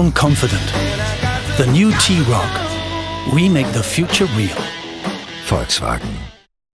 I'm confident. The new T-Roc. We make the future real. Volkswagen.